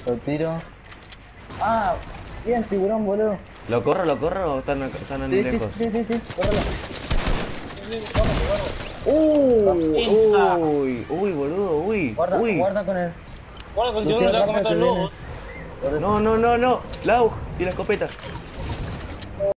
Lo tiro. Ah, bien, tiburón, boludo. ¿Lo corro o están Sí, sí, lejos? sí, sí, sí, córrelo. Insta. Uy, boludo, Guarda, uy. guarda con el. Guarda que el tiburón Luteo te va a comer rápido todo que el viene. lobo. Por eso. No. Laug, y la escopeta.